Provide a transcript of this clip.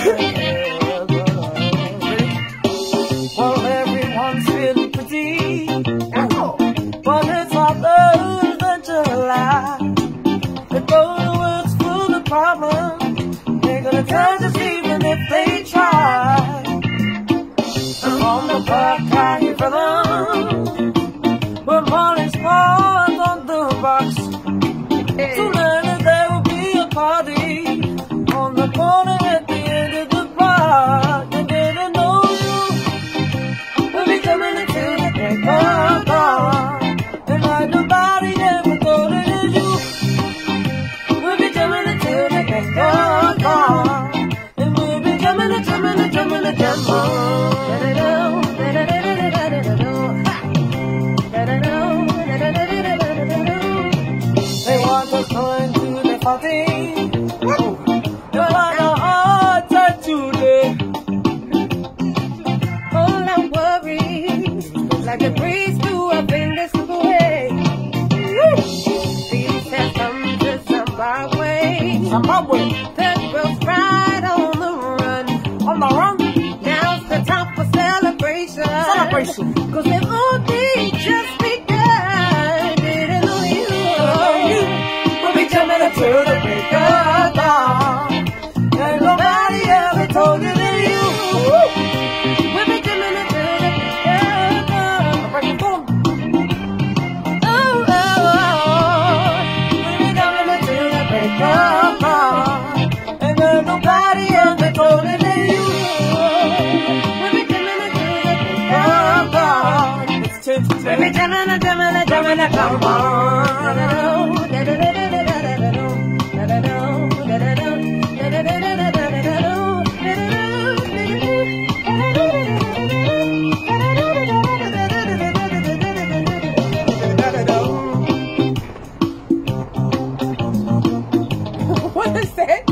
Well, everyone's feeling pretty, but it's all over July. The world's full of problems. They're gonna touch us even if they try. On the park, I hear for them, but Molly's paws on the box. Tonight there will be a party on the corner at the end of the block. And didn't know you will be coming into the break of dawn. And like nobody ever thought it you will be coming into the break of dawn. And we'll be jumping and jumping and jumping and jumping. They want us going to the party. You're like a heart attack today. All our worries, like a breeze through our fingers away. Peace has come to Zimbabwe. That girl's right on the run. On the run. Now's the time for celebration. Cause it only just begun. Didn't know you. We'll be jumping up to the break of dawn. And nobody ever told you that you We'll be jumping up to the break of dawn. break boom. Oh, oh, oh. We'll be jumping up to the break of dawn. And then nobody ever told you that you We'll be jumping up to the break of dawn. it's 10 to 10. We'll be jumping, come on. What is that?